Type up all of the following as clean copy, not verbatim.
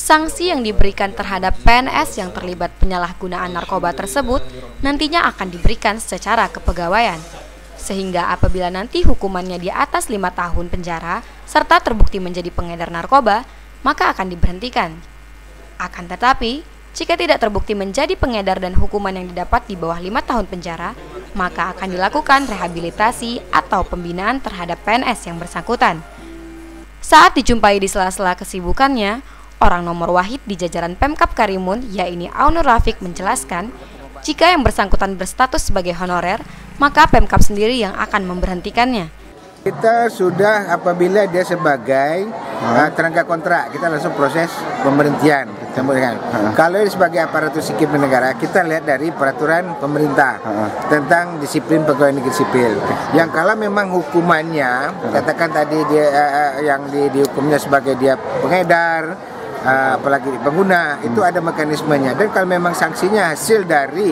Sanksi yang diberikan terhadap PNS yang terlibat penyalahgunaan narkoba tersebut nantinya akan diberikan secara kepegawaian. Sehingga apabila nanti hukumannya di atas 5 tahun penjara serta terbukti menjadi pengedar narkoba, maka akan diberhentikan. Akan tetapi, jika tidak terbukti menjadi pengedar dan hukuman yang didapat di bawah 5 tahun penjara, maka akan dilakukan rehabilitasi atau pembinaan terhadap PNS yang bersangkutan. Saat dijumpai di sela-sela kesibukannya, orang nomor wahid di jajaran Pemkab Karimun, yaitu Aunur Rafiq, menjelaskan, jika yang bersangkutan berstatus sebagai honorer, maka Pemkab sendiri yang akan memberhentikannya. Kita sudah apabila dia sebagai tenaga kontrak, kita langsung proses pemberhentian. Kalau dia sebagai aparatur sipil negara, kita lihat dari peraturan pemerintah tentang disiplin pegawai negeri sipil. Yang kalau memang hukumannya, katakan tadi dia yang dihukumnya sebagai dia pengedar, apalagi pengguna, itu ada mekanismenya. Dan kalau memang sanksinya hasil dari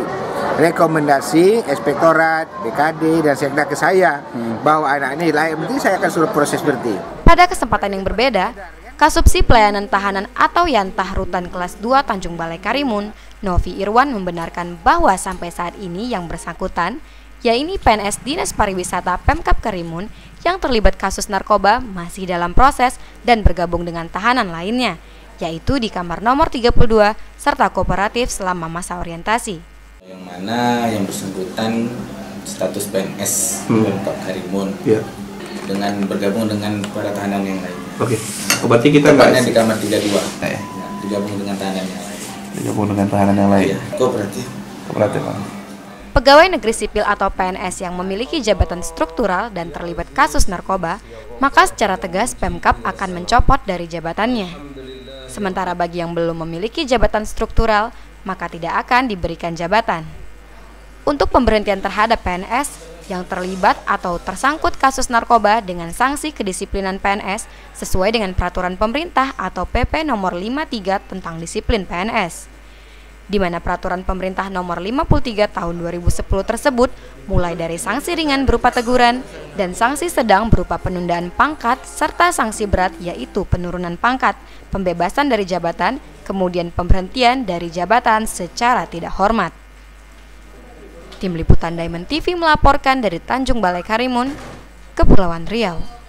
rekomendasi Inspektorat, BKD, dan Sekda ke saya bahwa anak ini layak, penting saya akan suruh proses berhenti. Pada kesempatan yang berbeda, Kasubsi Pelayanan Tahanan atau Yantah Rutan Kelas 2 Tanjung Balai Karimun, Novi Irwan, membenarkan bahwa sampai saat ini yang bersangkutan, yaitu PNS Dinas Pariwisata Pemkab Karimun yang terlibat kasus narkoba masih dalam proses dan bergabung dengan tahanan lainnya, yaitu di kamar nomor 32 serta kooperatif selama masa orientasi. Yang mana yang bersangkutan status PNS Pemkab Karimun dengan bergabung dengan para tahanan yang lain. Oke. Berarti kita tepatnya di kamar 32. Digabung dengan tahanan yang lain. Digabung dengan tahanan yang lain. Iya, kooperatif. Kooperatif. Pegawai negeri sipil atau PNS yang memiliki jabatan struktural dan terlibat kasus narkoba, maka secara tegas Pemkab akan mencopot dari jabatannya. Sementara bagi yang belum memiliki jabatan struktural, maka tidak akan diberikan jabatan. Untuk pemberhentian terhadap PNS yang terlibat atau tersangkut kasus narkoba dengan sanksi kedisiplinan PNS sesuai dengan peraturan pemerintah atau PP nomor 53 tentang disiplin PNS. Di mana peraturan pemerintah nomor 53 tahun 2010 tersebut mulai dari sanksi ringan berupa teguran dan sanksi sedang berupa penundaan pangkat serta sanksi berat yaitu penurunan pangkat, pembebasan dari jabatan, kemudian pemberhentian dari jabatan secara tidak hormat. Tim Liputan Diamond TV melaporkan dari Tanjung Balai Karimun, Kepulauan Riau.